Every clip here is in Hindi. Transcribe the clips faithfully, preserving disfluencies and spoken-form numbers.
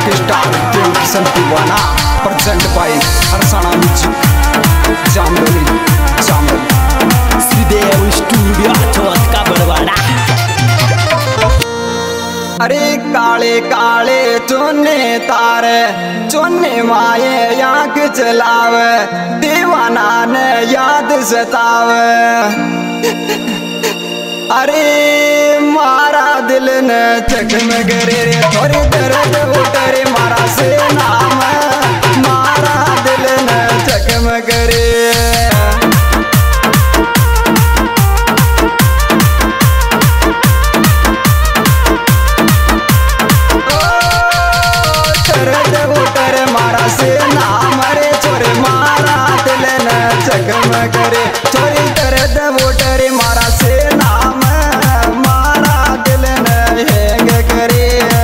Star Dev Kishan Deewana present by Harsana music Jamdani Jamdani Shridev studio Chauth का बड़वाड़ा। अरे काले काले चुने तारे चुने माए आँख चलावे दीवाना ने याद सतावे। अरे मारा दिल ने जख्म करे रे थोड़ी दर्द उतरे मारा से नाम मारा दिल ने जख्म करे। करे चोरी दर्द वोटरे मारा से नाम मारा दिल न हेंग करे।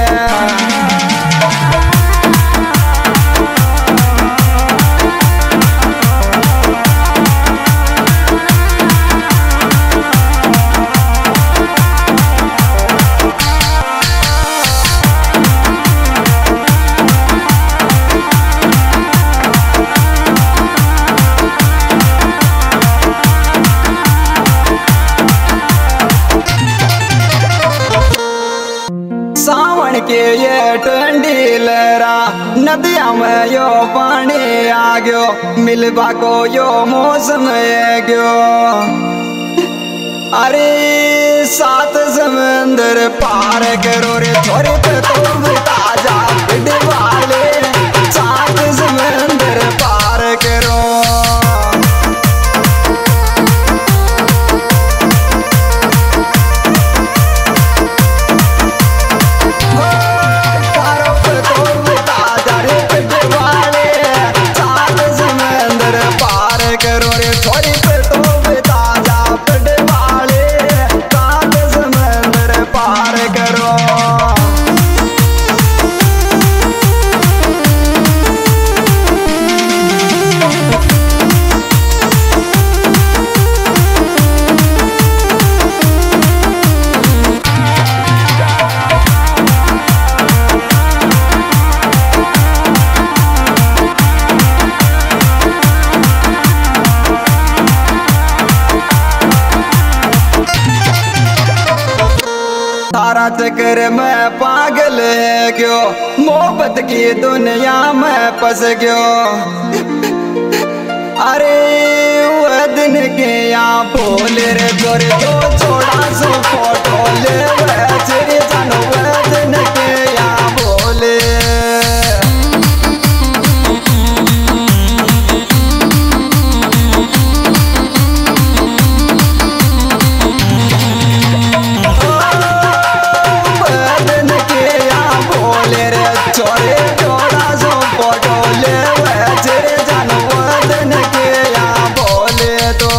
सावन के ये ठंडी लहरा नदिया में यो पानी आ गयो मिलबा को यो मौसम है गयो। अरे सात समंदर पार करो रे थोड़े पे तो ताजा वाले सात समंदर पार करो। तारा चक्कर में पागल है क्यों मोहब्बत की दुनिया में फंस गयो। अरे वो दिन के यहाँ बोले रे गोरे तो छोड़ा सो फोटो ले वैसे जानो वो दिन के यहाँ बोले। चोरे थोड़ा सो फोटो ले वैसे जानो वदन के यहाँ बोले तो।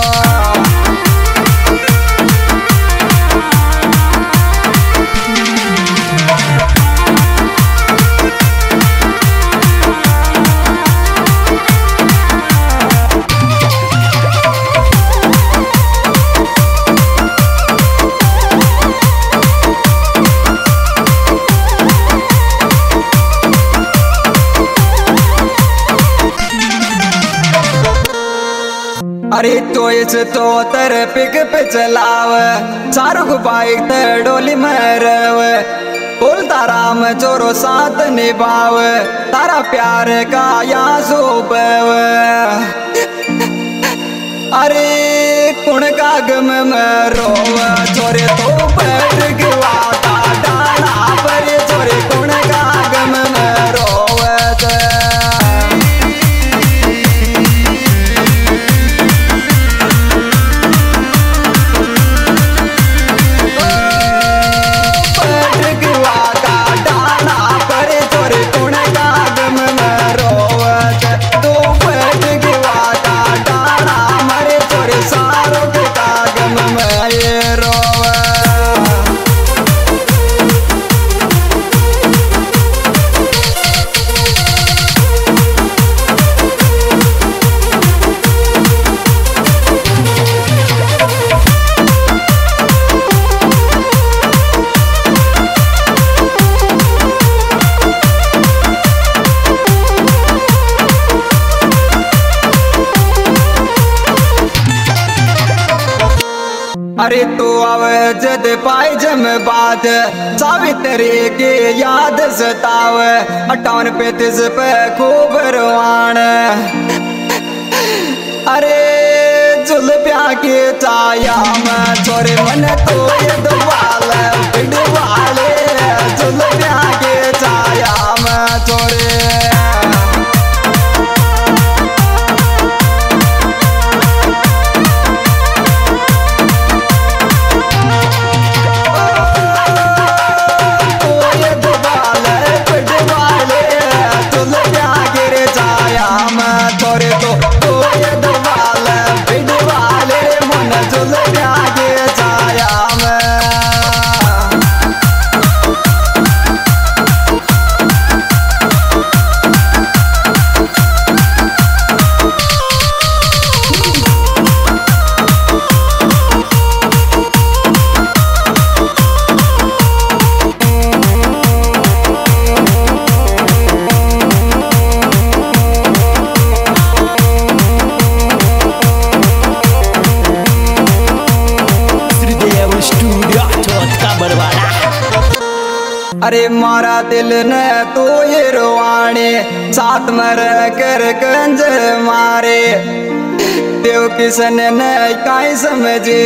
अरे तो इस तो तर पिक पे चलाव चारों को बाइक तर डोली में रवे बोल तारा में जोरो साथ निभाव तारा प्यार का यहाँ सुबह। अरे कुण का गम में रोव चोरे तो बैठ गया डाला पर चोरे कुण का गम में रोव। अरे तू आवे जद पाए जम बात सावित्री की याद सतावे अट्ठावन पैंतीस पे खूब रवान अरे जुल्फिया की छाया में छोरे मन तो ये दुआल बिडवाले जुल्फिया की छाया में छोरे अरे मारा दिल न तो ये रोवाने साथ मर कर कंजर मारे देव किसन न काई समझे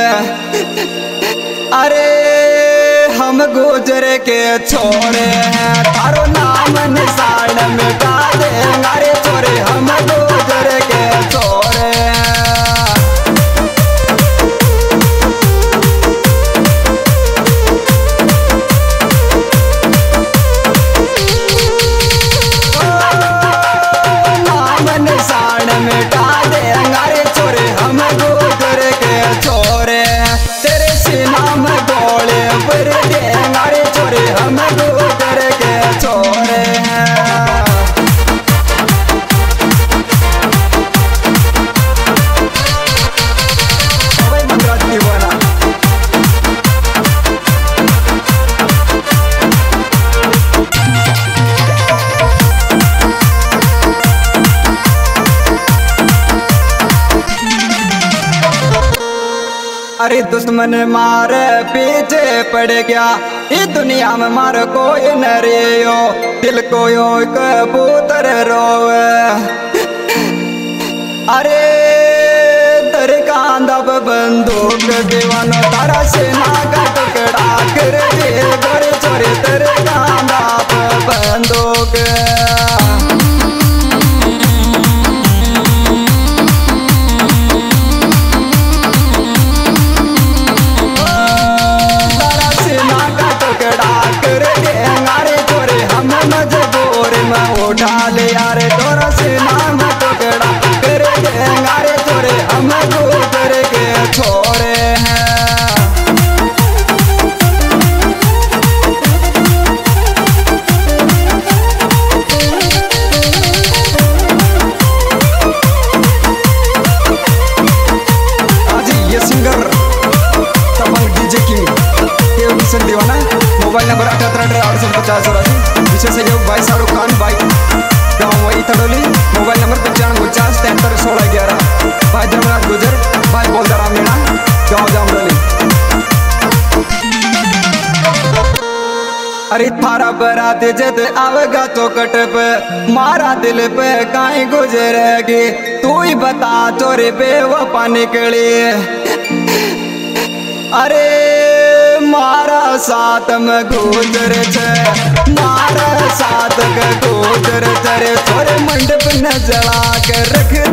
अरे हम गुजर के छोरे हैं तारो नाम निशान मिटा दे अरे छोरे हम गुजर के छोरे हैं अरे दुश्मन मार पीछे पड़ गया ये दुनिया में मार कोई न रेयो दिल को यो कबूतर रोवे अरे दर कांदा बंदूक दीवानो तारा सेना का टुकड़ा कर दे गोरे छोरे दर कांदा बंदूक उठा ले यारे तोरा से नाम टुकड़ा कर देंगे रे तोरे हम गुजर के छोरे हैं आज ये सिंगर तमंग डीजे किंग के विशन दीवाना मोबाइल नंबर अठहत्तर आठ सौ पचास चौरासी विशेष सहयोग भाई शाहरुख खान भाई गाँव वही थड़ोली मोबाइल नंबर पचानवे पचास तिहत्तर सोलह ग्यारह भाई धर्मराज गुजर भाई बोलदाराम मीणा गाँव जामरोली अरे थारा बरात जद आवेगा चौकट पे मारा दिल पे काई गुजरेगी तू ही बता चोरी बेवफा निकली अरे मारा साथ में गुजर छे मारा साथ के गुजर तेरे थोड़े मंडप न जला के रख